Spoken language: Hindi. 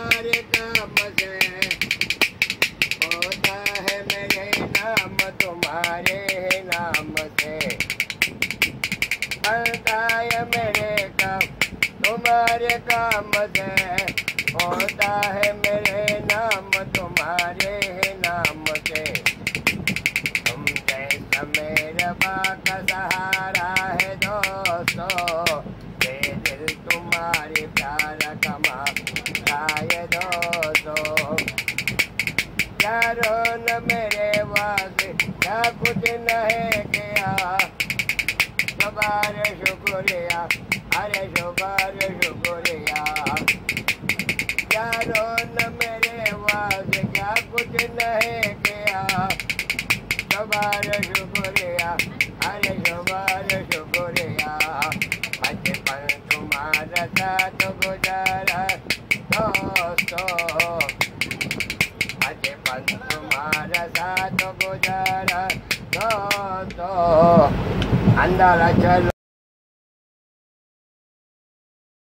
तुम्हारे काम से, होता है मेरे नाम तुम्हारे नाम से, बनता है मेरे काम तुम्हारे काम से, होता है मेरे नाम तुम्हारे नाम से। तुम जैसा मेरा का सहारा है दोस्तों, ये दिल तुम्हारे प्यार कमाता है दोस्तों। यारो न मेरे वास्ते क्या कुछ नहीं किया, शुक्र शुक्रिया, अरे शुक्र शुक्रिया। यारो न मेरे वास्ते क्या कुछ नहीं किया, शुक्र शुक्रिया, अरे शुक्र शुक्रिया। बचपन तुम्हारा साथ गुजारा दोस्तों, बचपन तुम्हारा साथ गुजारा दोस्तों। अंदर चलो।